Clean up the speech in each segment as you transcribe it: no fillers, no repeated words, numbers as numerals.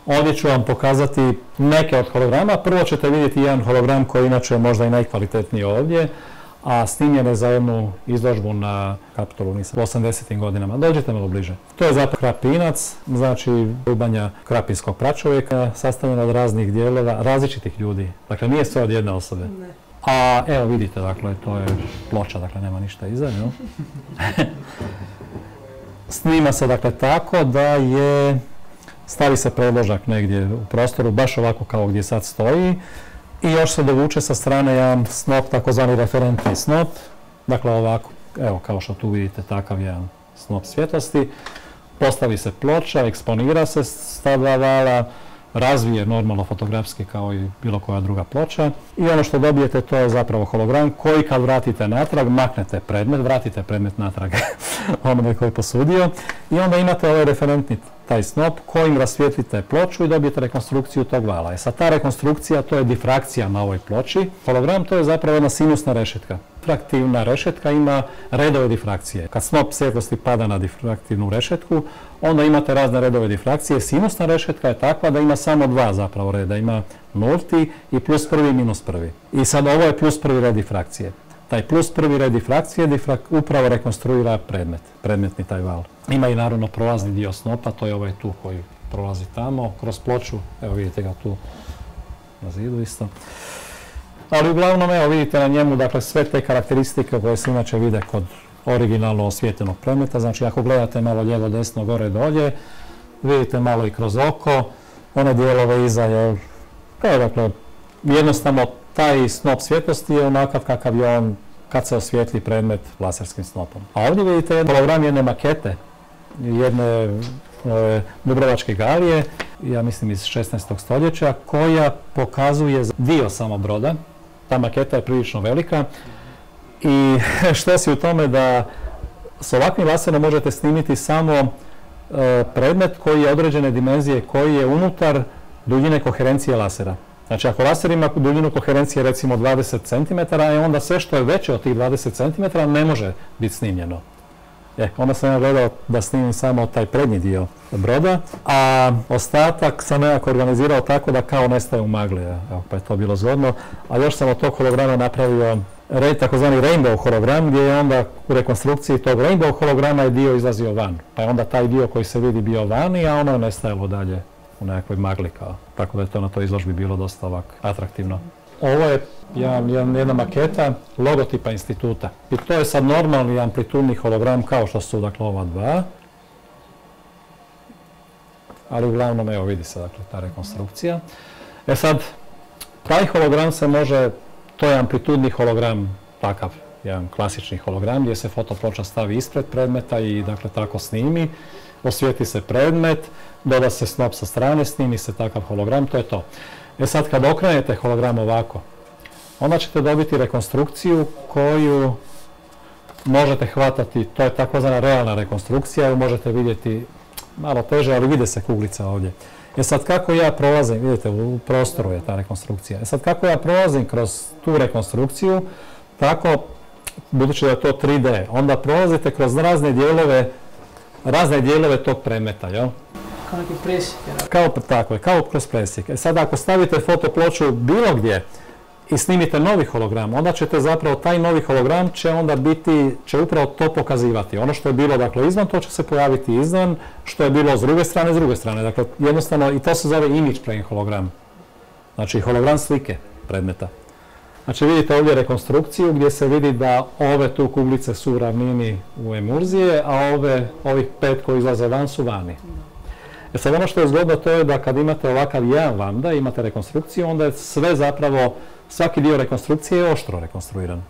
Ovdje ću vam pokazati neke od holograma. Prvo ćete vidjeti jedan hologram koji inače je možda i najkvalitetniji ovdje, a snimljen je za jednu izložbu na Kapitolu u 80. godinama. Dođite malo bliže. To je zapravo krapinac, znači rubanja krapinskog pračovjeka, sastavljena od raznih dijelova, različitih ljudi. Dakle, nije sve od jedne osobe. Ne. A evo vidite, dakle, to je ploča, dakle, nema ništa iza, jel? Snima se, dakle, tako da je, stavi se predložak negdje u prostoru, baš ovako kao gdje sad stoji, i još se dovuče sa strane jedan snop, takozvani referentni snop, dakle, ovako, evo, kao što tu vidite, takav jedan snop svjetlosti. Postavi se ploča, eksponira se s ta dva vala, razvije normalno fotografski kao i bilo koja druga ploča, i ono što dobijete to je zapravo hologram koji kad vratite natrag, maknete predmet, vratite predmet natrag onome koji je posudio, i onda imate ovaj referentni taj snop kojim rasvijetlite ploču i dobijete rekonstrukciju tog vala. Sad ta rekonstrukcija, to je difrakcija na ovoj ploči. Hologram to je zapravo jedna sinusna rešetka. Difraktivna rešetka ima redove difrakcije. Kad snop svjetlosti pada na difraktivnu rešetku, onda imate razne redove difrakcije. Sinusna rešetka je takva da ima samo dva zapravo reda. Ima nulti i plus prvi i minus prvi. I sad ovo je plus prvi red difrakcije. Taj plus prvi red difrakcije upravo rekonstruira predmetni taj val. Ima i naravno prolazni dio snopa, to je ovaj tu koji prolazi tamo kroz ploču. Evo vidite ga tu na zidu isto. Ali uglavnom, evo vidite na njemu, dakle, sve te karakteristike koje se inače vide kod originalno osvijetljenog predmeta. Znači, ako gledate malo lijevo, desno, gore, dolje, vidite malo i kroz oko, one dijelove iza je, dakle, jednostavno taj snop svjetlosti je onakav kakav je on kad se osvijetli predmet laserskim snopom. A ovdje vidite hologram jedne makete, jedne dubrovačke galije, ja mislim iz 16. stoljeća, koja pokazuje dio samo broda. Ta maketa je prilično velika i što si u tome da s ovakvim laserom možete snimiti samo predmet koji je određene dimenzije, koji je unutar duljine koherencije lasera. Znači, ako laser ima duljinu koherencije recimo 20 cm, onda sve što je veće od tih 20 cm ne može biti snimljeno. Onda sam ja gledao da snimim samo taj prednji dio broda, a ostatak sam nekako organizirao tako da kao nestaje u magli, pa je to bilo zgodno. A još sam od tog holograma napravio takozvani rainbow hologram, gdje je onda u rekonstrukciji tog rainbow holograma je dio izlazio van. Pa je onda taj dio koji se vidi bio vani, a ono je nestajalo dalje u nekakvoj magli kao. Tako da je to na toj izložbi bilo dosta ovako atraktivno. Ovo je jedna maketa logotipa instituta. I to je sad normalni amplitudni hologram kao što su, dakle, ova dva. Ali uglavnom, evo, vidi se, dakle, ta rekonstrukcija. Sad, taj hologram se može, to je amplitudni hologram, takav, jedan klasični hologram gdje se fotoploča stavi ispred predmeta i, dakle, tako snimi. Osvijetli se predmet, doda se snop sa strane, snimi se takav hologram, to je to. Sad, kad okrenete hologram ovako, onda ćete dobiti rekonstrukciju koju možete hvatati, to je takozvana realna rekonstrukcija, možete vidjeti malo teže, ali vide se kuglica ovdje. Sad, kako ja prolazim, vidite, u prostoru je ta rekonstrukcija. Sad, kako ja prolazim kroz tu rekonstrukciju, tako, budući da je to 3D, onda prolazite kroz razne dijelove tog predmeta, jel? Kao neki presjek. Tako je, kao kroz presjek. Sad, ako stavite fotoploču bilo gdje i snimite novi hologram, onda ćete zapravo, taj novi hologram će upravo to pokazivati. Ono što je bilo, dakle, izvan, to će se pojaviti izvan, što je bilo s druge strane. Dakle, jednostavno, i to se zove image plane hologram. Znači, hologram slike predmeta. Znači, vidite ovdje rekonstrukciju gdje se vidi da ove tu kuglice su u ravnini u emurzije, a ovih 5 koji izlaze van su vani. Sad, ono što je zgodno, to je da kad imate ovakav jedan lambda, imate rekonstrukciju, onda je sve zapravo, svaki dio rekonstrukcije je oštro rekonstruiran.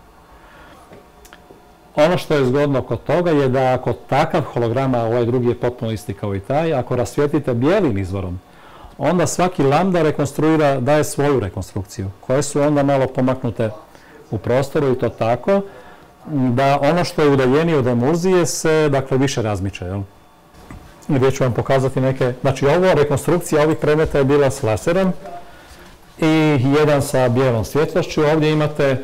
Ono što je zgodno kod toga je da ako takav hologram, a ovaj drugi je potpuno isti kao i taj, ako rasvijetlite bijelim izvorom, onda svaki lambda rekonstruira, daje svoju rekonstrukciju, koje su onda malo pomaknute u prostoru i to tako, da ono što je udaljenije od emurzije se, dakle, više razmiče, jel? Gdje ću vam pokazati neke, znači ovo, rekonstrukcija ovih predmeta je bila s laserom i jedan sa bijelom svjetlošću. Ovdje imate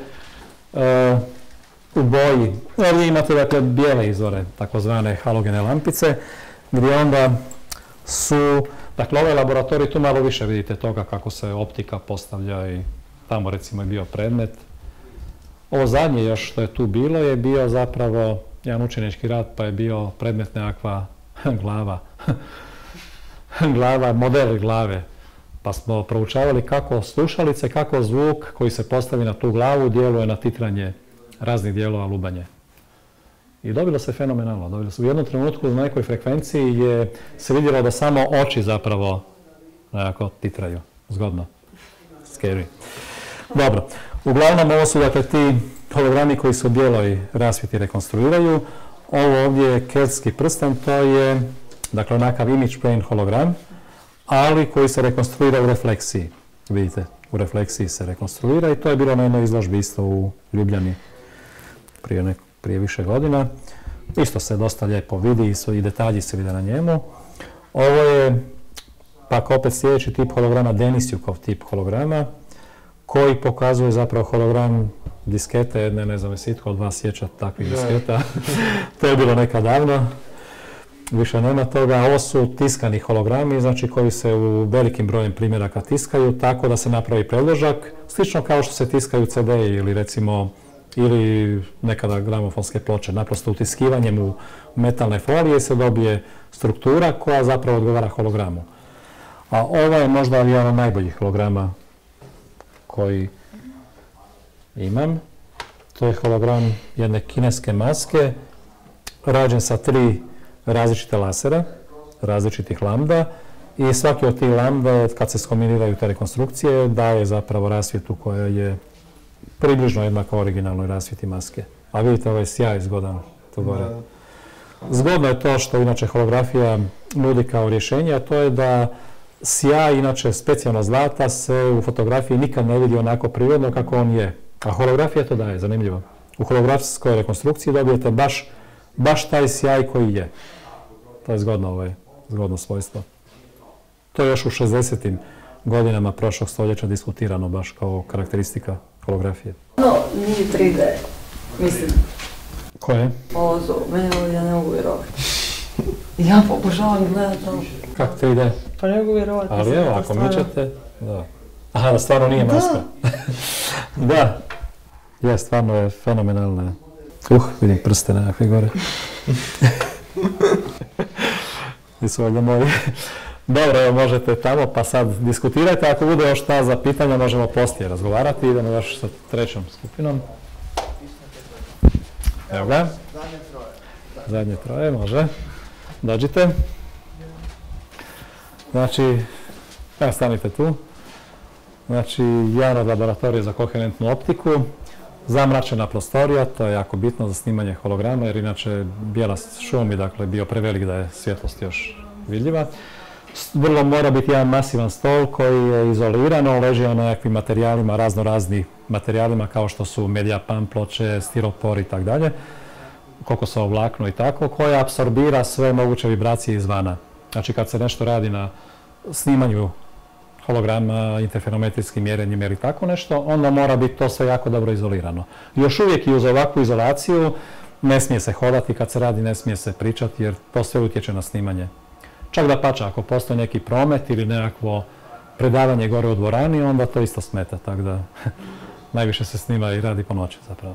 u boji, ovdje imate, dakle, bijele izvore, takozvane halogene lampice, gdje onda su Dakle, ovaj laboratorij, tu malo više vidite toga kako se optika postavlja i tamo recimo je bio predmet. Ovo zadnje još što je tu bilo je bio zapravo jedan učenički rad, pa je bio predmet nekakva glava, model glave. Pa smo proučavali kako slušalice, kako zvuk koji se postavi na tu glavu djeluje na titranje raznih dijelova lubanje. I dobilo se fenomenalno. U jednom trenutku na nekoj frekvenciji se vidjelo da samo oči zapravo nekako titraju. Zgodno. Scary. Dobro. Uglavnom ovo su dakle ti hologrami koji se u bijeloj rasvjeti rekonstruiraju. Ovo ovdje je keltski prsten, to je dakle onakav image plane hologram, ali koji se rekonstruira u refleksiji. Vidite, u refleksiji se rekonstruira i to je bilo na jednoj izložbi isto u Ljubljani prije više godina. Isto se dosta lijepo vidi i detalji se vide na njemu. Ovo je pak opet sljedeći tip holograma, Denisjukov tip holograma, koji pokazuje zapravo hologram diskete jedne, ne znam jesi itko od vas sjeća takvih disketa. To je bilo nekad davno. Više nema toga. Ovo su tiskani hologrami, znači koji se u velikim brojem primjeraka tiskaju, tako da se napravi predložak, slično kao što se tiskaju CD-i ili recimo ili nekada gramofonske ploče. Naprosto utiskivanjem u metalne folije se dobije struktura koja zapravo odgovara hologramu. A ovo je možda jedan od najboljih holograma koji imam. To je hologram jedne kineske maske, rađen sa 3 različite lasera, različitih lambda i svaki od tih lambda, kad se skombiniraju te rekonstrukcije, daje zapravo rasvjetu koja je približno jednako originalnoj rasvjeti maske. A vidite, ovaj sjaj zgodan tu gore. Zgodno je to što inače holografija nudi kao rješenje, a to je da sjaj, inače specijalno zlata, se u fotografiji nikad ne vidi onako prirodno kako on je. A holografija to daje, zanimljivo. U holografskoj rekonstrukciji dobijete baš taj sjaj koji je. To je zgodno svojstvo. To je još u 60-im godinama prošlog stoljeća diskutirano baš kao karakteristika holografije. No, nije 3D, mislim. Koje? Ovo zove, meni ja ne mogu vjerovati. Ja pokušavam gledati to. Kako 3D? Pa ne mogu vjerovati. Ali evo, ako mičete, da. Aha, da stvarno nije maska. Da. Je, stvarno je fenomenalna. Vidim prste nekakve gore. Nisu valjda moji. Dobro, evo možete tamo pa sad diskutirajte. Ako bude još šta za pitanja možemo poslije razgovarati. Idemo još sa trećom skupinom. Evo ga. Zadnje troje, može. Dođite. Znači, evo stanite tu. Znači, jedan od laboratorija za koherentnu optiku. Zamračena prostorija, to je jako bitno za snimanje holograma, jer inače bijela šum bi dakle bio prevelik da je svjetlost još vidljiva. Vrlo mora biti jedan masivan stol koji je izoliran, leži na nekakvim materijalima, raznoraznim materijalima kao što su mediapan ploče, stiropor i tako dalje, kokosovo vlakno i tako, koja apsorbira sve moguće vibracije izvana. Znači kad se nešto radi na snimanju holograma, interferometrijskim mjerenjem ili tako nešto, onda mora biti to sve jako dobro izolirano. Još uvijek i uz ovakvu izolaciju ne smije se hodati kad se radi, ne smije se pričati jer to sve utječe na snimanje. Čak da pača, ako postoji neki promet ili nekakvo predavanje gore u dvorani, onda to isto smeta, tako da najviše se snima i radi po noći zapravo.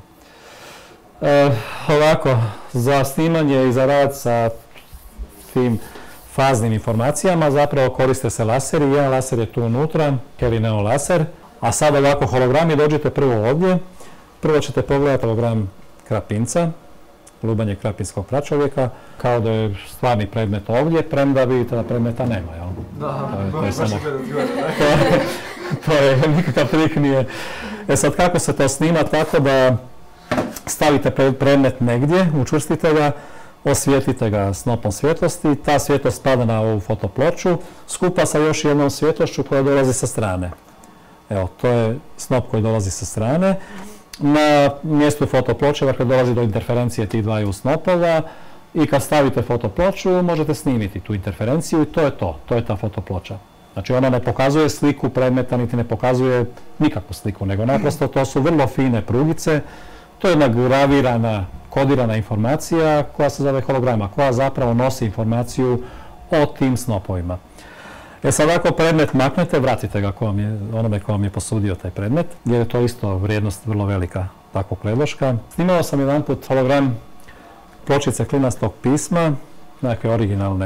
Ovako, za snimanje i za rad sa tim faznim informacijama zapravo koriste se laseri. Jedan laser je tu unutra, Kelly Neon laser. A sad ovako hologrami, dođete prvo ovdje. Prvo ćete pogledati hologram krapinca, lubanje krapinskog pračovjeka, kao da je stvarni predmet ovdje, premda vidite da predmeta nema, jel? Da, to je nikakav trik nije. Sad kako se to snima? Tako da stavite predmet negdje, učvrstite ga, osvijetlite ga snopom svjetlosti, ta svjetlost pada na ovu fotoploču, skupa sa još jednom svjetlošću koja dolazi sa strane. Evo, to je snop koji dolazi sa strane. Na mjestu fotoploče, dakle, dolazi do interferencije tih dvaju snopova i kad stavite fotoploču možete snimiti tu interferenciju i to je to. To je ta fotoploča. Znači ona ne pokazuje sliku predmeta, niti ne pokazuje nikakvu sliku, nego naprosto to su vrlo fine prugice. To je jedna gravirana, kodirana informacija koja se zove holograma, koja zapravo nosi informaciju o tim snopovima. Sad ako predmet maknete, vratite ga onome ko vam je posudio taj predmet, jer je to isto vrijednost vrlo velika takvog predloška. Snimao sam jedan put hologram pločice klinastog pisma, nekakve originalne,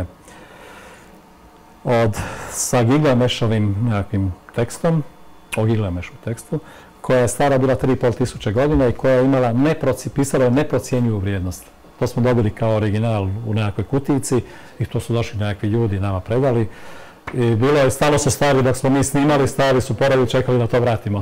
sa Gilgamešovim nekakvim tekstom, o Gilgamešu tekstu, koja je stara bila 3.500 godina i koja je imala pisala neprocjenjivu vrijednost. To smo dobili kao original u nekakvoj kutijici i to su došli nekakvi ljudi nama predali. I bilo je, stalo se stvari dok smo mi snimali, stari su poradili i čekali da to vratimo.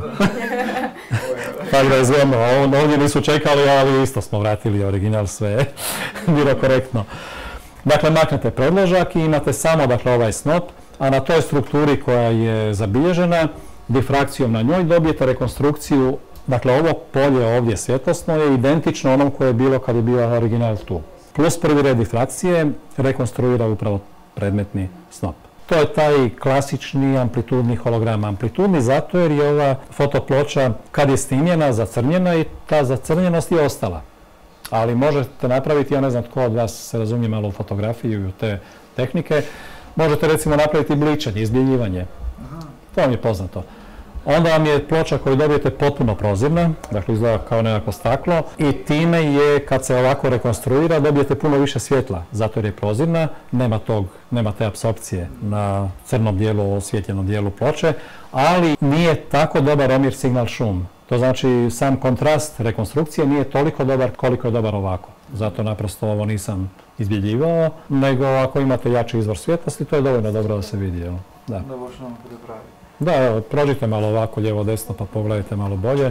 Tako da je zgodno, ovdje nisu čekali, ali isto smo vratili original, sve bilo korektno. Dakle, maknete predložak i imate samo ovaj snop, a na toj strukturi koja je zabilježena, difrakcijom na njoj dobijete rekonstrukciju. Dakle, ovo polje ovdje svjetlosno je identično onom koje je bilo kad je bio original tu. Plus prvi red difrakcije rekonstruira upravo predmetni snop. To je taj klasični amplitudni hologram. Amplitudni zato jer je ova fotoploča, kad je snimljena, zacrnjena i ta zacrnjenost je ostala. Ali možete napraviti, ja ne znam tko od vas se razumije malo u fotografiju i u te tehnike, možete recimo napraviti bličanje, izbjeljivanje. To vam je poznato. Onda vam je ploča koju dobijete potpuno prozirna, dakle izgleda kao nekako staklo i time je, kad se ovako rekonstruira, dobijete puno više svjetla, zato jer je prozirna, nema te apsorpcije na crnom dijelu, osvjetljenom dijelu ploče, ali nije tako dobar omjer signal-šum. To znači sam kontrast rekonstrukcije nije toliko dobar koliko je dobar ovako. Zato naprosto ovo nisam izbjeljivao, nego ako imate jači izvor svjetlosti, to je dovoljno dobro da se vidi. Da baš nam pravi. Da, evo, prođite malo ovako lijevo desno pa pogledajte malo bolje.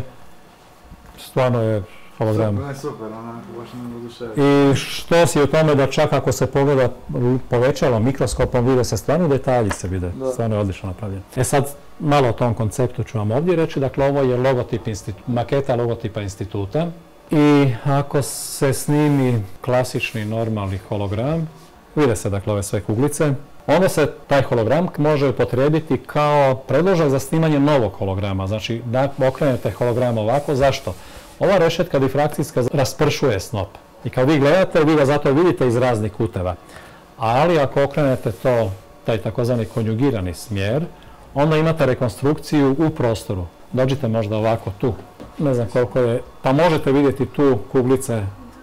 Stvarno je hologram. Super, baš nam oduševljava. I što si u tome da čak ako se pogleda povećalom, mikroskopom, vide se stvarno detalji se vide. Stvarno je odlično napravljen. Sad malo o tom konceptu ću vam ovdje reći. Dakle, ovo je maketa logotipa instituta. I ako se snimi klasični normalni hologram, vide se dakle ove sve kuglice, onda se taj hologram može upotrijebiti kao predložak za snimanje novog holograma. Znači, da okrenete hologram ovako, zašto? Ova rešetka difrakcijska raspršuje snop. I kad vi gledate, vi ga zato vidite iz raznih kuteva. Ali ako okrenete taj takozvani konjugirani smjer, onda imate rekonstrukciju u prostoru. Dođite možda ovako tu, ne znam koliko je, pa možete vidjeti tu kuglice.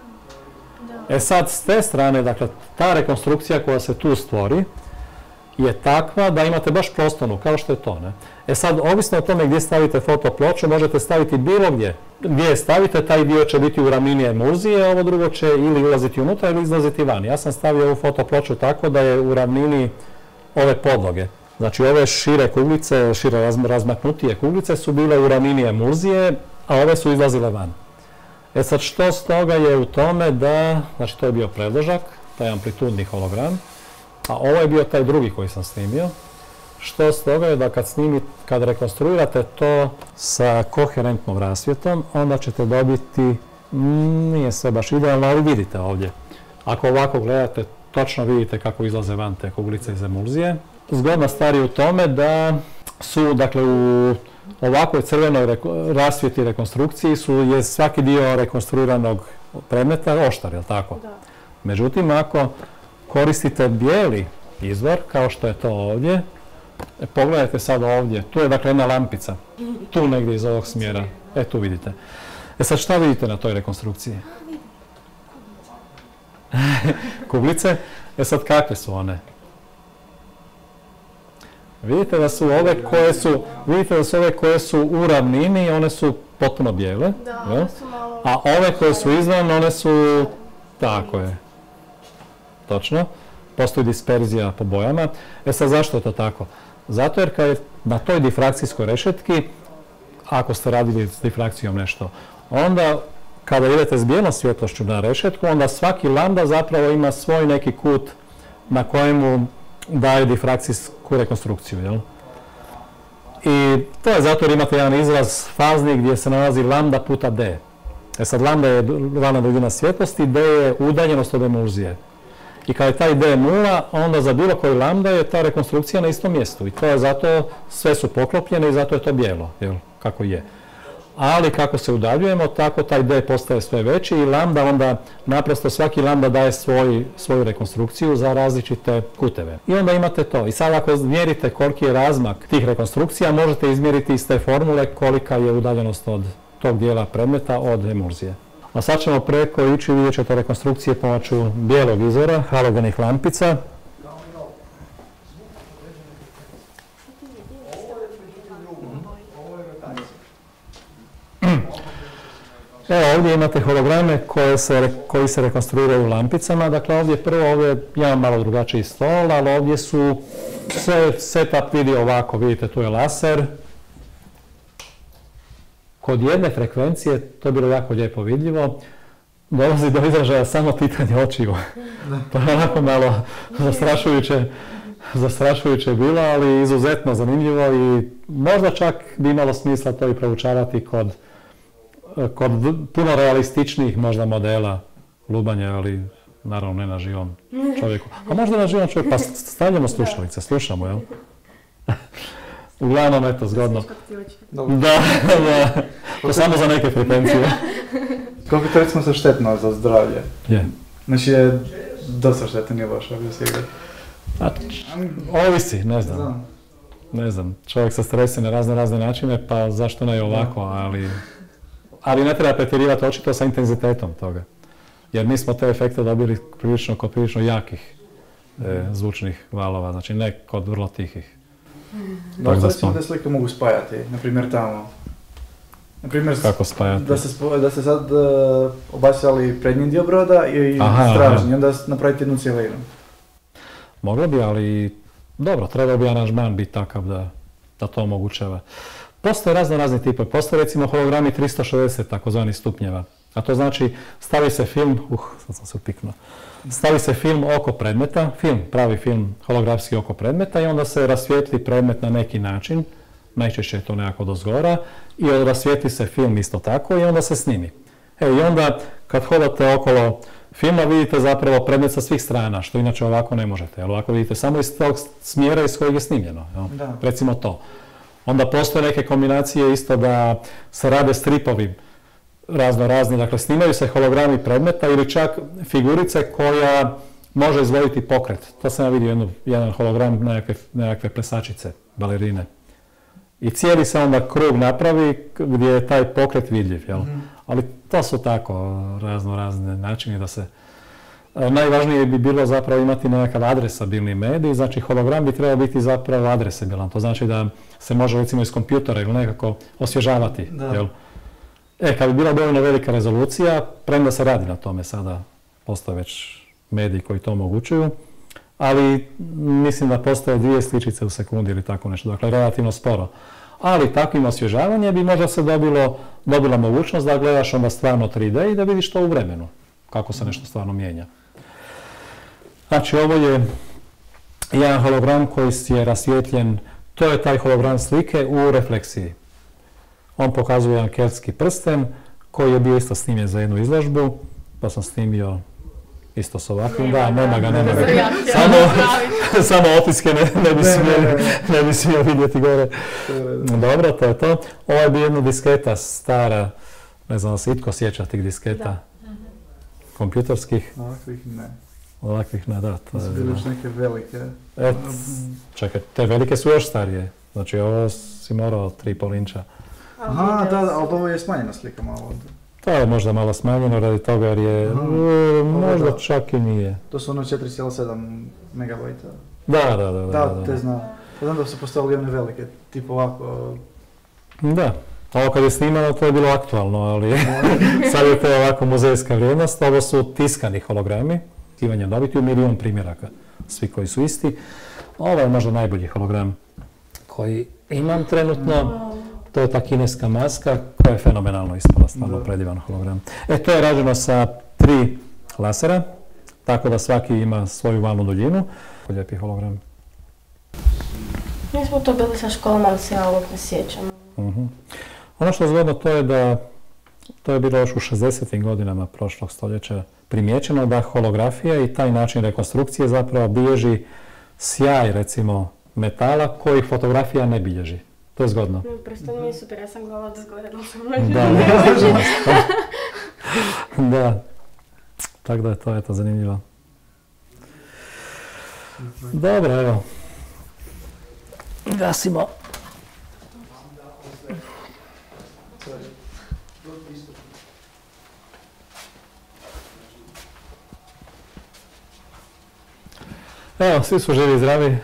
Sad, s te strane, dakle, ta rekonstrukcija koja se tu stvori je takva da imate baš prostornu, kao što je to. Sad, ovisno o tome gdje stavite fotoploču, možete staviti bilo gdje. Gdje je stavite, taj dio će biti u ravnini emulzije, ovo drugo će ili ulaziti unutra ili izlaziti van. Ja sam stavio ovu fotoploču tako da je u ravnini ove podloge. Znači, ove šire kuglice, šire razmaknutije kuglice su bile u ravnini emulzije, a ove su izlazile van. Sad, što s toga je u tome da, znači to je bio predložak, taj amplitudni hologram, a ovo je bio taj drugi koji sam snimio. Što s toga je da kad rekonstruirate to sa koherentnom rasvjetom, onda ćete dobiti, nije sve baš idealno, ali vidite ovdje. Ako ovako gledate, točno vidite kako izlaze van te kuglice iz emulzije. Zgodna stvar je u tome da su, dakle, u ovakvoj crvenoj rasvjeti rekonstrukciji je svaki dio rekonstruiranog predmeta oštar, je li tako? Da. Međutim, ako koristite bijeli izvor, kao što je to ovdje, pogledajte sad ovdje, tu je dakle jedna lampica, tu negdje iz ovog smjera, tu vidite. Sad šta vidite na toj rekonstrukciji? Kuglice. Sad kakve su one? Vidite da su ove koje su u ravnini, one su potpuno bijele. Da, one su malo... A ove koje su izvan, one su... Tako je. Točno. Postoji disperzija po bojama. Sad zašto je to tako? Zato jer kad je na toj difrakcijskoj rešetki, ako ste radili s difrakcijom nešto, onda kada idete s bijelom svjetlošću na rešetku, onda svaki lambda zapravo ima svoj neki kut na kojemu daje difrakcijsku rekonstrukciju, jel? I to je zato jer imate jedan izraz fazni gdje se nalazi lambda puta d. Sad lambda je valna duljina svjetlosti, d je udaljenost od emulzije. I kada je taj d nula, onda za bilo koji lambda je ta rekonstrukcija na istom mjestu. I to je zato, sve su poklopljene i zato je to bijelo, jel? Kako je. ali kako se udaljujemo, tako taj D postaje sve veći i lambda onda naprosto svaki lambda daje svoju rekonstrukciju za različite kuteve. I onda imate to. I sad ako mjerite koliki je razmak tih rekonstrukcija, možete izmjeriti iz te formule kolika je udaljenost od tog dijela predmeta od emulzije. A sad ćemo preko ići, vidjet ćete rekonstrukcije pomoću bijelog izvora, halogenih lampica. Evo ovdje imate holograme koji se rekonstruiraju lampicama. Dakle ovdje jedan malo drugačiji stol, ali ovdje su setup vidi ovako, vidite tu je laser. Kod jedne frekvencije, to je bilo jako lijepo vidljivo, dolazi do izražaja samo titanje očivo. To je onako malo zastrašujuće bilo, ali izuzetno zanimljivo i možda čak bi imalo smisla to i proučavati kod puno realističnijih možda modela lubanja, ali naravno ne na živom čovjeku. A možda na živom čovjeku, pa stavljamo slušalice, slušamo, jel? Uglavnom, eto, zgodno. Da. To samo za neke frekvencije. Koliko to recimo se štetno za zdravlje? Je. Znači je dosta štetno, nije baš ovdje se igra. Ovisi, ne znam. Čovjek se stresi na razne načine, pa zašto ne ovako, ali ne treba pretjerivati očito sa intenzitetom toga. Jer mi smo te efekte dobili kod prilično jakih zvučnih valova, znači ne kod vrlo tihih. Da, recimo te slike mogu spajati, na primjer tamo. Kako spajati? Da se sad obasjali prednji dio broda i stražnji, onda napraviti jednu cijelinu. Moglo bi, ali dobro, trebao bi aranžman biti takav da to omogućava. Postoje razni tipovi. Postoje recimo hologrami 360 takozvani stupnjeva. A to znači stavi se film, sad sam se upiknuo, stavi se film oko predmeta, pravi film holografski oko predmeta i onda se rasvijetli predmet na neki način, najčešće je to nekako dozgora, i rasvijetli se film isto tako i onda se snimi. I onda kad hodate okolo filma vidite zapravo predmet sa svih strana, što inače ovako ne možete, jer ovako vidite samo iz tog smjera iz kojeg je snimljeno. Recimo to. Onda postoje neke kombinacije isto da se rade stripovi razni, dakle snimaju se hologrami predmeta ili čak figurice koja može izvoditi pokret. To sam ja vidio jedan hologram nekakve plesačice, balerine. I cijeli se onda krug napravi gdje je taj pokret vidljiv, jel? Ali to su tako razne načini da se... Najvažnije bi bilo zapravo imati nekakav adresabilni medij, znači hologram bi trebao biti zapravo adresabilan. To znači da se može recimo iz kompjutera ili nekako osvježavati, jel? Kad bi bila dovoljno velika rezolucija, premda se radi na tome sada, postoje već mediji koji to omogućuju, ali mislim da postoje 2 sličice u sekundi ili tako nešto, dakle relativno sporo. Ali takvim osvježavanjem bi možda se dobila mogućnost da gledaš onda stvarno 3D i da vidiš to u vremenu, kako se nešto stvarno mijenja. Znači ovo je jedan hologram koji je rasvijetljen, to je taj hologram slike u refleksiji. On pokazuje jedan keltski prsten koji je bio isto snimljen za jednu izložbu, pa sam snimio isto s ovakvim, nema ga. Samo otiske ne bi smio vidjeti gore. Dobro, to je to. Ovo je bi jedna disketa stara, ne znam da se itko sjeća tih disketa kompjuterskih. Ovakvih ne, da. To su bili još neke velike. Čekaj, te velike su još starije. Znači ovo si morao 3,5 inča. Aha, da, ali ovo je smanjena slika malo. To je možda malo smanjeno radi toga jer je, možda čak i nije. To su ono 4,7 megabajta. Da, te znam. Znam da su postavili one velike, tipo ovako. Da, ovo kad je snimano to je bilo aktualno, ali sad je to ovako muzejska vrijednost. Ovo su tiskani hologrami, tkivanje dobiti u 1.000.000 primjeraka, svi koji su isti. Ovo je možda najbolji hologram koji imam trenutno. To je ta kineska maska koja je fenomenalno ispala, stvarno predivan hologram. To je rađeno sa 3 lasera, tako da svaki ima svoju valnu duljinu. Lijepi hologram. Mi smo to bili sa školom, ali se ja ovog ne sjećam. Ono što je zgodno to je da to je bilo još u 60. godinama prošlog stoljeća primijećeno da holografija i taj način rekonstrukcije zapravo bilježi sjaj, recimo, metala koji fotografija ne bilježi. To je zgodno. Prosto mi je super, ja sam gledala da zgledala sam Da. Tako da je to eto zanimljivo. Dobro, evo. Gasimo. Evo, svi su živi i zdravi.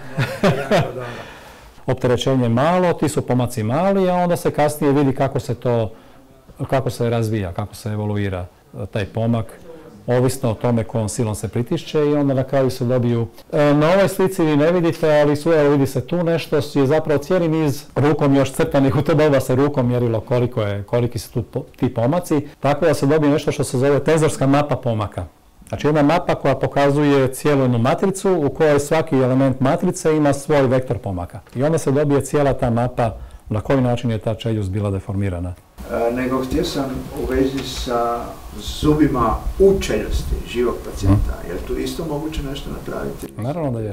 Opterećenje malo, ti su pomaci mali, a onda se kasnije vidi kako se razvija, kako se evoluira taj pomak, ovisno o tome kojom silom se pritišće i onda na kraju se dobiju. Na ovoj slici vi ne vidite, ali vidi se tu nešto, je zapravo cijeli niz rukom još crtanih, u to doba se rukom mjerilo koliki su tu ti pomaci, tako da se dobije nešto što se zove tenzorska mapa pomaka. Znači jedna mapa koja pokazuje cijelu jednu matricu u kojoj svaki element matrice ima svoj vektor pomaka. I onda se dobije cijela ta mapa na koji način je ta čeljust bila deformirana. Nego htio sam u vezi sa zubima u čeljusti živog pacijenta. Je li tu isto moguće nešto napraviti? Naravno da je.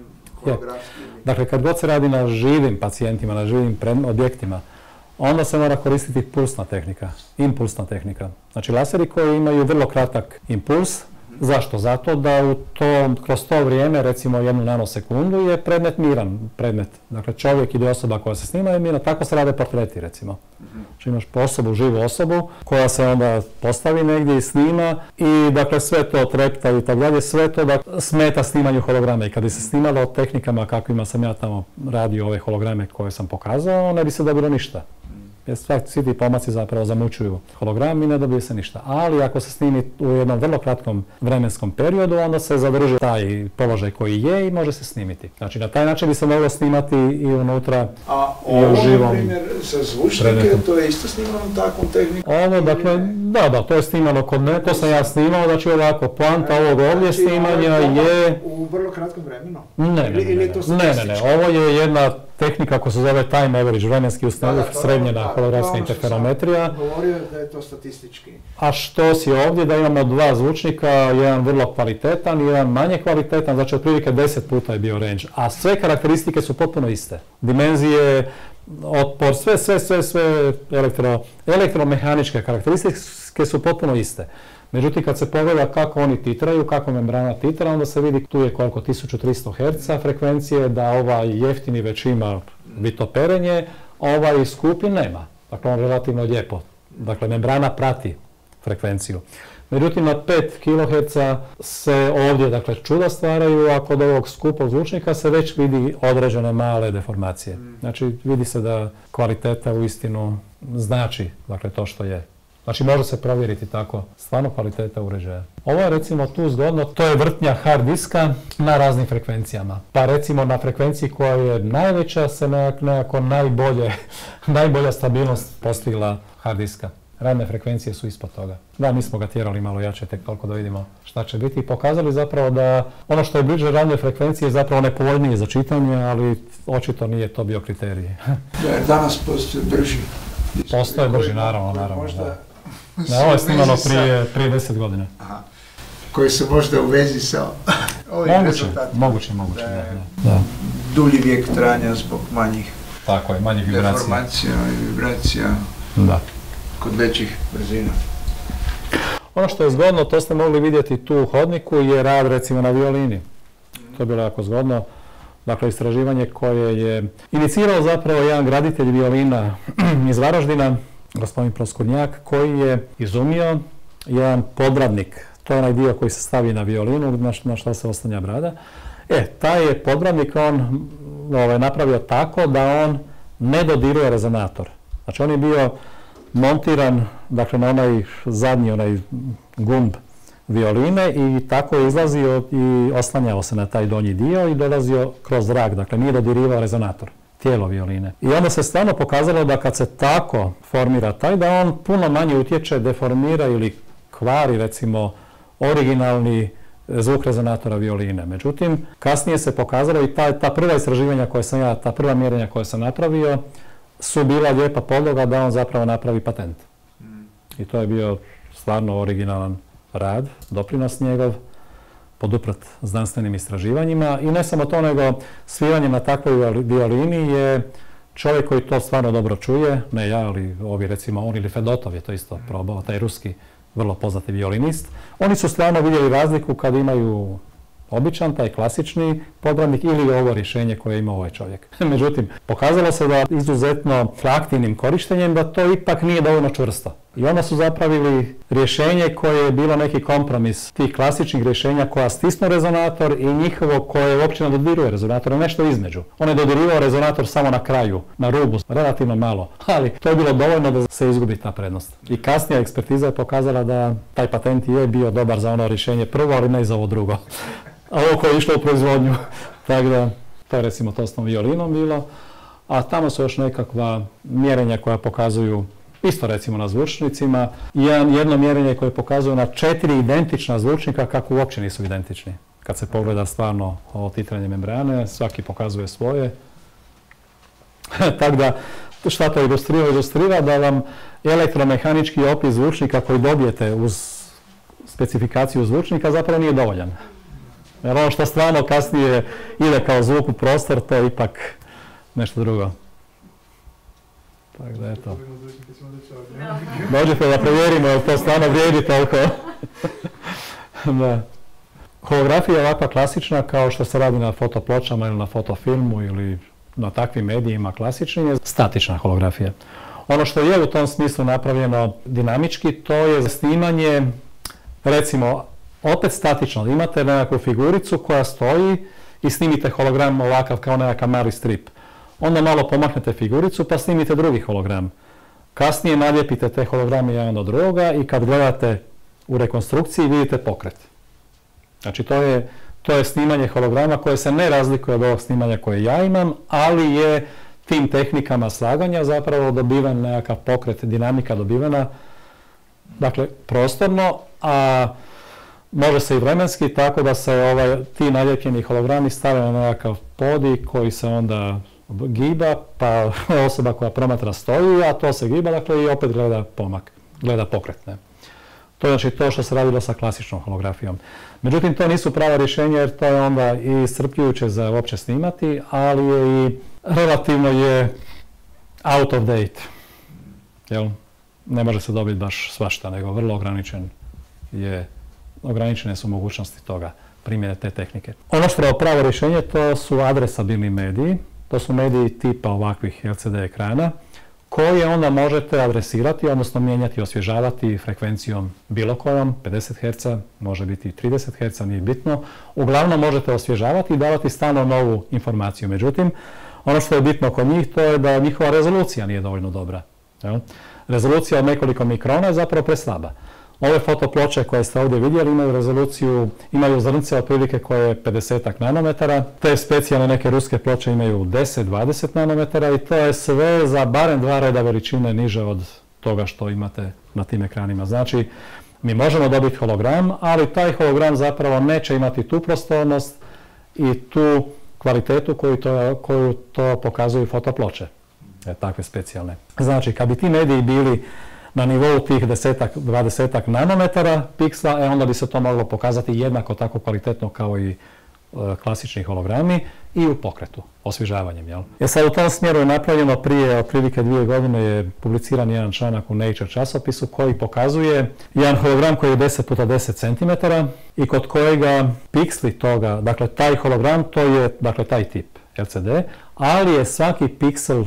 Dakle, kad god se radi na živim pacijentima, na živim objektima, onda se mora koristiti impulsna tehnika. Znači laseri koji imaju vrlo kratak impuls. Zašto? Zato da kroz to vrijeme, recimo 1 nanosekundu, je predmet miran predmet. Dakle, čovjek ili osoba koja se snima je mirna, tako se rade portreti, recimo. Znači imaš živu osobu koja se onda postavi negdje i snima i dakle sve to trepta i tako dalje, sve to da smeta snimanju holograme. I kad bi se snimalo tehnikama kakvima sam ja tamo radio ove holograme koje sam pokazao, ne bi se dobilo ništa. Jer svi ti pomaci zapravo zamućuju hologram i ne dobije se ništa. Ali ako se snimi u jednom vrlo kratkom vremenskom periodu, onda se zadrži taj položaj koji je i može se snimiti. Znači na taj način bi se moglo snimati i unutra i u živom. A ovo, na primjer, sa zvučnike, to je isto snimano takvom tehnikom? Ovo, dakle, da, to je snimano kod mene, to sam ja snimao, znači ovako, poanta ovog ovdje snimanja je... U vrlo kratkom vremenu? Ne, ovo je jedna tehnika koja se zove time average, vremenski srednjena holografska interferometrija. Govorio da je to statistički. A što si ovdje, da imamo 2 zvučnika, jedan vrlo kvalitetan i jedan manje kvalitetan, znači otprilike 10 puta je bio range, a sve karakteristike su potpuno iste. Dimenzije, otpor, sve elektromehaničke karakteristike su potpuno iste. Međutim, kad se pogleda kako oni titraju, kako membrana titra, onda se vidi tu je koliko 1300 Hz frekvencije, da ovaj jeftini već ima vitoperenje, a ovaj skupi nema. Dakle, on relativno lijepo. Dakle, membrana prati frekvenciju. Međutim, na 5 kHz se ovdje, dakle, čuda stvaraju, a kod ovog skupog zvučnika se već vidi određene male deformacije. Znači, vidi se da kvaliteta uistinu znači, dakle, to što je. Znači može se provjeriti tako stvarno kvaliteta uređaja. Ovo je recimo tu zgodno, to je vrtnja hard diska na raznim frekvencijama. Pa recimo na frekvenciji koja je najveća se nekako najbolja stabilnost postigla hard diska. Radne frekvencije su ispod toga. Da, mi smo ga tjerali malo jače, tek toliko da vidimo šta će biti i pokazali zapravo da ono što je bliže radnoj frekvenciji je zapravo nepovoljnije za čitanje, ali očito nije to bio kriterij. Danas postoje brži. Postoje brži, naravno. Da, ovo je snimano prije 10 godina. Aha. Koji su možda u vezi sa ovim rezultatima. Moguće, da. Dulji vijek trajanja zbog manjih deformacija i vibracija kod većih brzina. Ono što je zgodno, to ste mogli vidjeti tu u hodniku, je rad recimo na violini. To je bilo jako zgodno. Dakle, istraživanje koje je inicirao zapravo jedan graditelj violina iz Varaždina, gospodin Proskurnjak, koji je izumio jedan podravnik. To je onaj dio koji se stavi na violinu, na što se oslanja brada. Taj je podravnik on napravio tako da on ne dodiruje rezonator. Znači, on je bio montiran, dakle, na onaj zadnji, gumb violine i tako je izlazio i oslanjao se na taj donji dio i dolazio kroz zrak, dakle, nije dodirivao rezonator, tijelo violine. I onda se stvarno pokazalo da kad se tako formira taj, da on puno manje utječe, deformira ili kvari, recimo, originalni zvuk rezonatora violine. Međutim, kasnije se pokazalo i ta prva istraživanja ta prva mjerenja koja sam napravio, su bila lijepa podloga da on zapravo napravi patent. I to je bio stvarno originalan rad, doprinos njegov, poduprat znanstvenim istraživanjima i ne samo to, nego sviranje na takvoj violini je čovjek koji to stvarno dobro čuje, ne ja, ali ovi recimo on ili Fedotov je to isto probao, taj ruski vrlo poznati violinist, oni su stvarno vidjeli razliku kad imaju običan, taj klasični podravnik ili ovo rješenje koje ima ovaj čovjek. Međutim, pokazalo se da izuzetno aktivnim korištenjem da to ipak nije dovoljno čvrsto. I onda su zapravili rješenje koje je bilo neki kompromis tih klasičnih rješenja koja stisnu rezonator i njihovo koje uopće ne dodiruje rezonator, nešto između. On je dodirivao rezonator samo na kraju, na rubu, relativno malo, ali to je bilo dovoljno da se izgubi ta prednost. I kasnija ekspertiza je pokazala da taj patent je bio dobar za ono rješenje prvo, ali ne i za ovo drugo. A ovo koje je išlo u proizvodnju. Tako da, to je recimo to s tom violinom bilo. A tamo su još nekakva mjerenja koja pokazuju, isto recimo na zvučnicima, jedno mjerenje koje pokazuje na 4 identična zvučnika kako uopće nisu identični. Kad se pogleda stvarno ovo titranje membrane, svaki pokazuje svoje. Tako da, šta to ilustrira? Ilustrira da vam elektromehanički opis zvučnika koji dobijete uz specifikaciju zvučnika zapravo nije dovoljan. Jer ono što stvarno kasnije ide kao zvuk u prostor, to je ipak nešto drugo. Tako da eto. Dođete da provjerimo, jer to stvarno vrijedi toliko. Da. Holografija je ovakva klasična kao što se radi na fotopločama ili na fotofilmu ili na takvim medijima klasičnim je statična holografija. Ono što je u tom smislu napravljeno dinamički, to je snimanje, recimo, opet statično. Imate nekakvu figuricu koja stoji i snimite hologram ovakav kao nekakav mali strip. Onda malo pomaknete figuricu pa snimite drugi hologram. Kasnije nalijepite te holograme jedan od drugoga i kad gledate u rekonstrukciji vidite pokret. Znači to je snimanje holograma koje se ne razlikuje od ovog snimanja koje ja imam, ali je tim tehnikama slaganja zapravo dobiven nekakav pokret, dinamika dobivena, dakle prostorno, a može se i vremenski, tako da se ti nalijepljeni hologrami stave na nekakav podij koji se onda giba, pa osoba koja promatra stoji, a to se giba, dakle i opet gleda pomak, gleda pokret. Ne? To je znači to što se radilo sa klasičnom holografijom. Međutim, to nisu prava rješenja jer to je onda i iscrpljujuće za uopće snimati, ali je i relativno je out of date. Jel? Ne može se dobiti baš svašta, nego vrlo ograničene su mogućnosti toga, primjene te tehnike. Ono što je pravo rješenje, to su adresabilni mediji. To su mediji tipa ovakvih LCD ekrana, koje onda možete adresirati, odnosno mijenjati i osvježavati frekvencijom bilo kojom, 50 Hz, može biti 30 Hz, nije bitno. Uglavnom možete osvježavati i davati stalno novu informaciju. Međutim, ono što je bitno kod njih, to je da njihova rezolucija nije dovoljno dobra. Rezolucija od nekoliko mikrona je zapravo preslaba. Ove fotoploče koje ste ovdje vidjeli imaju rezoluciju, imaju zrnce otprilike koje je 50 nanometara. Te specijalne neke ruske ploče imaju 10-20 nanometara i to je sve za barem 2 reda veličine niže od toga što imate na tim ekranima. Znači, mi možemo dobiti hologram, ali taj hologram zapravo neće imati tu prostornost i tu kvalitetu koju to pokazuju fotoploče, takve specijalne. Znači, kad bi ti mediji bili na nivou tih 10-20 nanometara piksla, onda bi se to moglo pokazati jednako tako kvalitetno kao i klasični hologrami i u pokretu, osvježavanjem. Jel? Jer sad u tom smjeru je napravljeno prije otprilike 2 godine je publiciran jedan članak u Nature časopisu koji pokazuje jedan hologram koji je 10 puta 10 cm i kod kojega piksli toga, dakle taj hologram, to je dakle taj tip LCD, ali je svaki piksel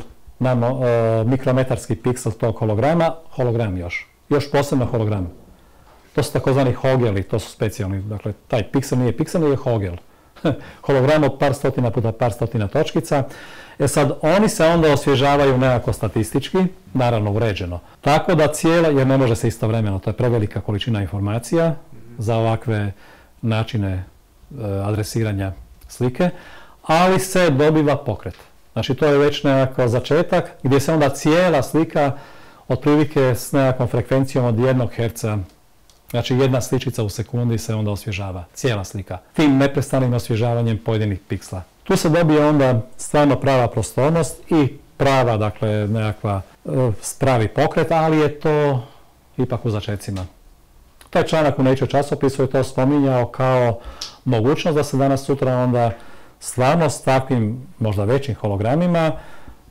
mikrometarski piksel tog holograma, hologram još posebno hologram. To su takozvani hogeli, to su specijalni, dakle taj piksel nije piksel, nego je hogel. Hologram od par stotina puta par stotina točkica. Sad oni se onda osvježavaju nekako statistički, naravno uređeno. Tako da jer ne može se istovremeno, to je prevelika količina informacija za ovakve načine adresiranja slike, ali se dobiva pokret. Znači to je već nekakav začetak gdje se onda cijela slika otprilike s nekakvom frekvencijom od 1 Hz, znači jedna sličica u sekundi se onda osvježava, cijela slika, tim neprestanim osvježavanjem pojedinih piksla. Tu se dobije onda stvarno prava prostornost i prava, dakle, nekakva pravi pokret, ali je to ipak u začecima. Taj članak u Nature časopisu je to spominjao kao mogućnost da se danas sutra onda stvarno s takvim možda većim hologramima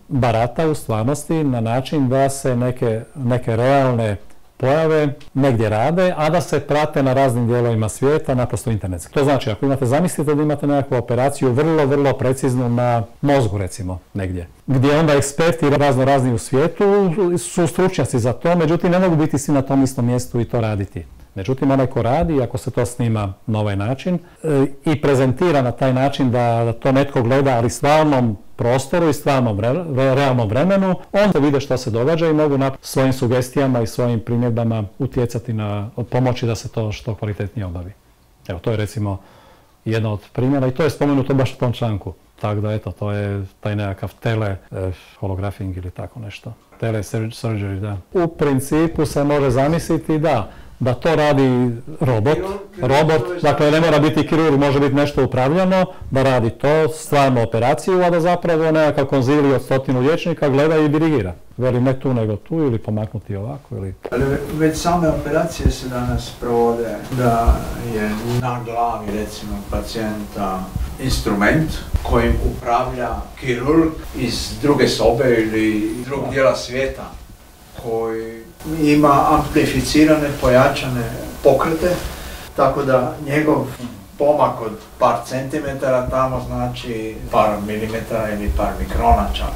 barata u stvarnosti na način da se neke realne pojave negdje rade, a da se prate na raznim dijelovima svijeta, naprosto internetski. To znači, ako zamislite da imate nekakvu operaciju vrlo preciznu na mozgu, recimo, negdje, gdje onda eksperti razni u svijetu su stručnjaci za to, međutim ne mogu biti svi na tom istom mjestu i to raditi. Međutim, onaj ko radi, ako se to snima na ovaj način i prezentira na taj način da to netko gleda, ali stvarnom prostoru i stvarnom realnom vremenu, onda vide što se događa i mogu svojim sugestijama i svojim primjedbama utjecati pomoći da se to što kvalitetnije obavi. Evo, to je recimo jedna od primjera i to je spomenuto baš u tom članku. Tako da, eto, to je taj nekakav holografing ili tako nešto. Telesurgery, da. U principu se može zamisliti da to radi robot, dakle ne mora biti kirurg, može biti nešto upravljano, da radi to, stvarno operaciju, a da zapravo nekakav konzilij od 100 liječnika gleda i dirigira. Veli ne tu nego tu ili pomaknuti ovako ili... Ali već same operacije se danas provode da je na glavi recimo pacijenta instrument kojim upravlja kirurg iz druge sobe ili drugog dijela svijeta koji ima amplificirane, pojačane pokrete, tako da njegov pomak od par centimetara tamo znači par milimetara ili par mikrona čak.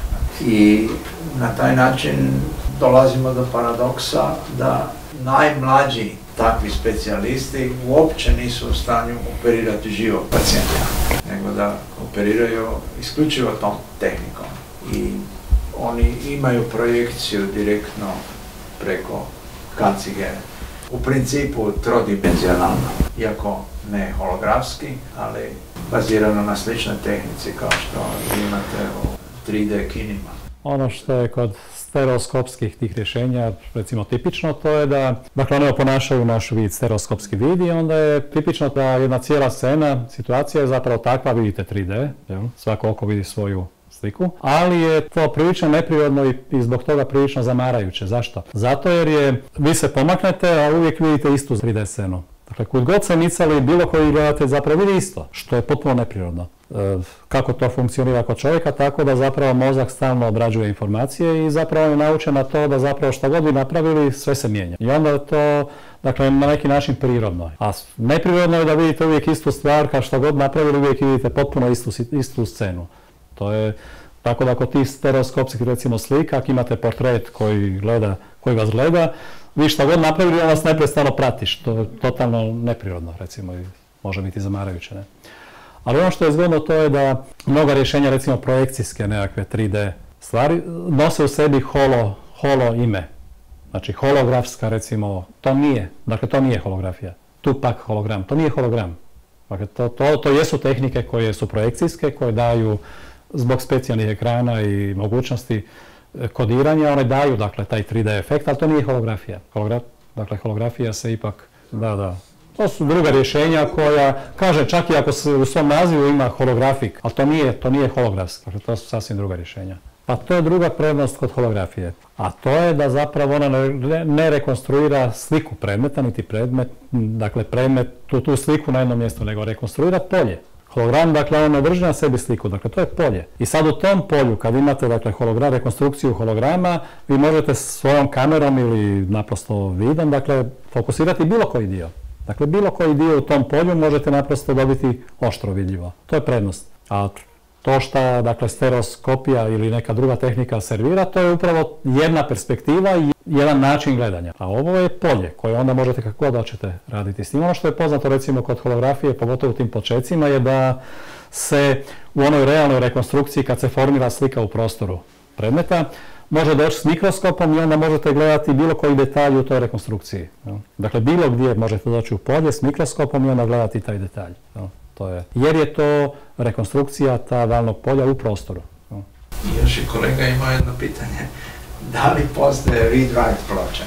I na taj način dolazimo do paradoksa da najmlađi takvi specijalisti uopće nisu u stanju operirati živog pacijenta, nego da operiraju isključivo tom tehnikom. I oni imaju projekciju direktno preko kacige. U principu trodimenzionalno, iako ne holografski, ali bazirano na sličnoj tehnici kao što imate u 3D kinima. Ono što je kod stereoskopskih tih rješenja, recimo tipično, to je da, dakle, one oponašaju naš vid, stereoskopski vid, i onda je tipično da jedna cijela scena, situacija je zapravo takva, vidite 3D, svako oko vidi svoju sliku, ali je to prilično neprirodno i zbog toga prilično zamarajuće. Zašto? Zato jer vi se pomaknete, a uvijek vidite istu 3D scenu. Dakle, kud god se micali, bilo koji gledatelj zapravo vidi isto, što je potpuno neprirodno. Kako to funkcionira kod čovjeka, tako da zapravo mozak stalno obrađuje informacije i zapravo je naučen na to da zapravo što god bi napravili, sve se mijenja. I onda je to, dakle, na neki način prirodno. A neprirodno je da vidite uvijek istu stvar, kao što god napravili, uvijek vidite potpuno istu scenu. To je tako da kod tih stereoskopskih, recimo, slika, ako imate portret koji vas gleda, vi što god napravili, on vas neprestano pratiš. To je totalno neprirodno, recimo, i može biti zamarajuće, ne? Ali ono što je zgodno, to je da mnoga rješenja, recimo projekcijske nekakve 3D stvari, nose u sebi holo ime. Znači holografska, recimo, to nije holografija. Tupak hologram, to nije hologram. Dakle, to jesu tehnike koje su projekcijske, koje daju zbog specijalnih ekrana i mogućnosti kodiranja, one daju, dakle, taj 3D efekt, ali to nije holografija. Dakle, holografija se ipak, da. To su druga rješenja koja, kaže, čak i ako se u svom nazivu ima holografik, ali to nije holografski, dakle, to su sasvim druga rješenja. Pa to je druga prednost kod holografije, a to je da zapravo ona ne rekonstruira sliku predmeta, niti predmet, dakle tu sliku na jednom mjestu, nego rekonstruira polje. Hologram, dakle, on ne drži na sebi sliku, dakle, to je polje. I sad u tom polju, kad imate, dakle, rekonstrukciju holograma, vi možete svojom kamerom ili naprosto vidom, dakle, fokusirati bilo koji dio. Dakle, bilo koji dio u tom polju možete naprosto dobiti oštro vidljivo. To je prednost. A to što, dakle, stereoskopija ili neka druga tehnika servira, to je upravo jedna perspektiva i jedan način gledanja. A ovo je polje koje onda možete kako god hoćete raditi s tim. Ono što je poznato, recimo, kod holografije, pogotovo u tim počecima, je da se u onoj realnoj rekonstrukciji, kad se formira slika u prostoru predmeta, može doći s mikroskopom i onda možete gledati bilo koji detalj u toj rekonstrukciji. Dakle, bilo gdje možete doći u polje s mikroskopom i onda gledati taj detalj. Jer je to rekonstrukcija ta valnog polja u prostoru. I još i kolega ima jedno pitanje. Da li postoje read-write ploče?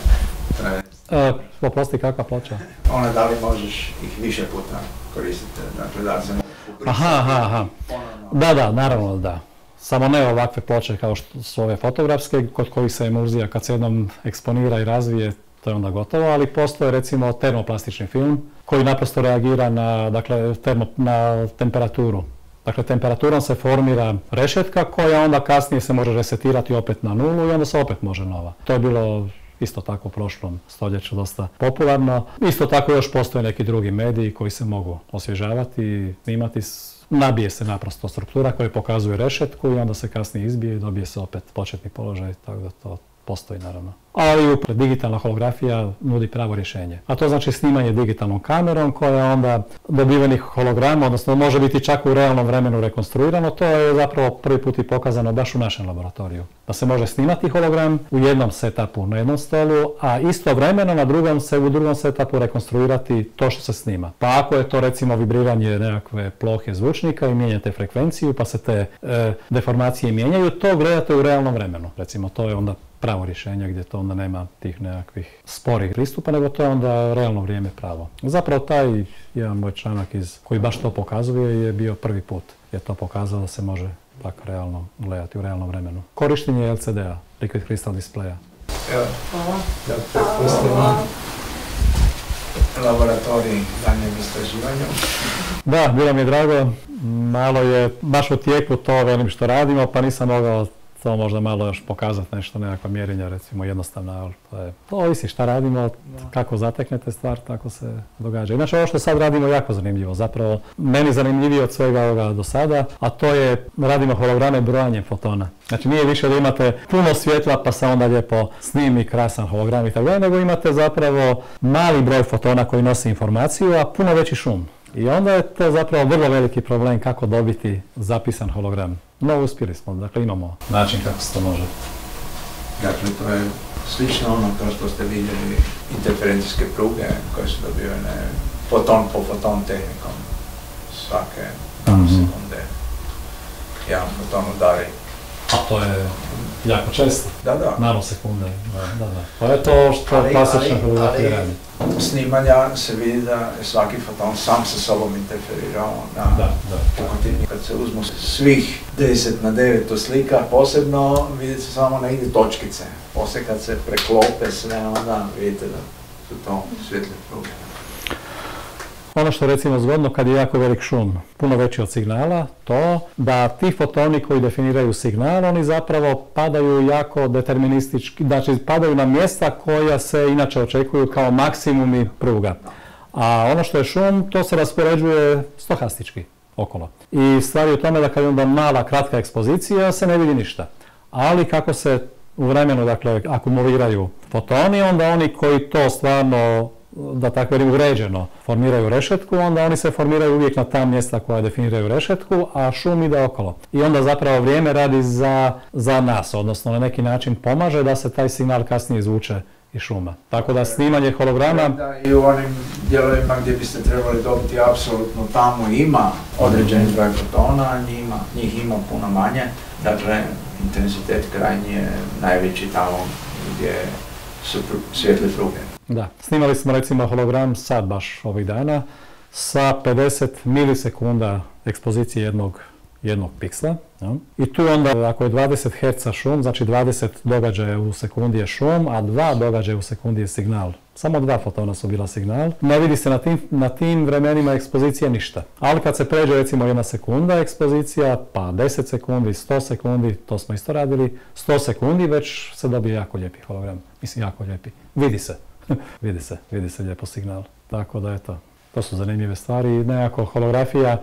Oprosti, kakva ploča? Ona, da li možeš ih više puta koristiti? Dakle, da li se mogu ubrisati? Aha. Da, naravno da. Samo ne ovakve ploče kao što su ove fotografske, kod kojih se emulzija, kad se jednom eksponira i razvije, to je onda gotovo, ali postoje, recimo, termoplastični film koji naprosto reagira na temperaturu. Dakle, temperaturom se formira rešetka koja onda kasnije se može resetirati opet na nulu i onda se opet može nova. To je bilo isto tako u prošlom stoljeću dosta popularno. Isto tako još postoje neki drugi mediji koji se mogu osvježavati i snimati. Nabije se naprosto struktura koja pokazuje rešetku i onda se kasnije izbije i dobije se opet početni položaj, tako da to postoji naravno. Ali digitalna holografija nudi pravo rješenje. A to znači snimanje digitalnom kamerom koja onda dobivenih holograma, odnosno može biti čak u realnom vremenu rekonstruirano. To je zapravo prvi put i pokazano baš u našem laboratoriju. Da se može snimati hologram u jednom setupu na jednom stolu, a istovremeno u drugom setupu rekonstruirati to što se snima. Pa ako je to recimo vibriranje nekakve plohe zvučnika i mijenjate frekvenciju pa se te deformacije mijenjaju, to gledate u realnom vremenu. Recimo to je onda pravo rješenje gdje to onda nema tih nekakvih sporih pristupa, nego to je onda realno vrijeme pravo. Zapravo taj jedan moj članak koji baš to pokazuje je bio prvi put. Je to pokazao da se može tako realno gledati u realnom vremenu. Korištenje LCD-a, Liquid Crystal Displaya. Evo, da prepustimo laboratorij danjem istraživanju. Da, bilo mi je drago. Malo je baš u tijeku to velim što radimo, pa nisam mogao to možda malo još pokazati nešto, nekakva mjerenja, recimo jednostavna, ali to ovisi šta radimo, kako zateknete stvar, tako se događa. Inače, ovo što sad radimo je jako zanimljivo, zapravo meni zanimljivije od svega ovoga do sada, a to je, radimo holograme brojanjem fotona. Znači nije više da imate puno svjetla pa se onda lijepo snimi krasan hologram i tako dalje, nego imate zapravo mali broj fotona koji nosi informaciju, a puno veći šum. I onda je to zapravo vrlo veliki problem kako dobiti zapisan hologram. No, uspjeli smo, dakle imamo način kako se to može. Dakle, to je slično ono kao što ste vidjeli interferencijske pruge koje su dobivene foton po foton tehnikom svake sekunde. Jedan foton udari. A to je jako često. Da. Nanosekunde. Da. Pa je to što klasična holografija radi. Snimanja se vidi da je svaki foton sam sa sobom interferirao na kontinuum. Kad se uzmu svih 10 na 9 slika, posebno vidite se samo negdje točkice. Poslije kad se preklope sve, onda vidite da su to svjetle pruge. Ono što je recimo zgodno kad je jako velik šum, puno veći od signala, to da ti fotoni koji definiraju signal, oni zapravo padaju jako deterministički, znači padaju na mjesta koja se inače očekuju kao maksimumi pruga. A ono što je šum, to se raspoređuje stohastički okolo. I stvar je u tome da kad je onda mala, kratka ekspozicija, se ne vidi ništa. Ali kako se u vremenu, dakle, akumuliraju fotoni, onda oni koji to stvarno, da tako velim, uređeno formiraju rešetku, onda oni se formiraju uvijek na ta mjesta koja definiraju rešetku, a šum ide okolo. I onda zapravo vrijeme radi za nas, odnosno na neki način pomaže da se taj signal kasnije izvuče iz šuma. Tako da snimanje holograma... Da, i u onim dijelovima gdje biste trebali dobiti apsolutno, tamo ima određeni broj fotona, njih ima puno manje, dakle intenzitet krajnji je najveći tamo gdje su svjetle pruge. Da, snimali smo recimo hologram sad baš ovih dana sa 50 milisekunda ekspozicije jednog piksla. Ja. I tu onda ako je 20 Hz šum, znači 20 događaja u sekundi je šum, a 2 događaja u sekundi je signal. Samo 2 fotona su bila signal. Ne vidi se na tim vremenima ekspozicije ništa. Ali kad se pređe recimo 1 sekunda ekspozicija, pa 10 sekundi, 100 sekundi, to smo isto radili, 100 sekundi već se dobije jako lijepi hologram. Mislim jako lijepi. Vidi se. vidi se lijepo signal. Tako da eto, to su zanimljive stvari. Nekako holografija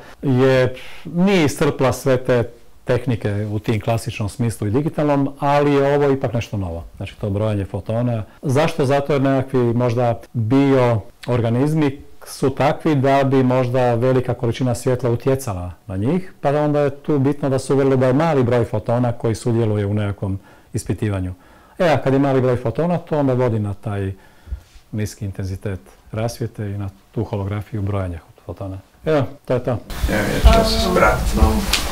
nije iscrpla sve te tehnike u tim klasičnom smislu i digitalnom, ali je ovo ipak nešto novo. Znači to brojanje fotona. Zašto? Zato jer nekakvi možda bioorganizmi su takvi da bi možda velika količina svjetla utjecala na njih, pa onda je tu bitno da su uvjerili da je mali broj fotona koji sudjeluje u nekakvom ispitivanju. A kad je mali broj fotona, to onda vodi na taj niski intenzitet rasvjete i na tu holografiju brojanja fotona. Evo, to je to. Ja ću se spratiti.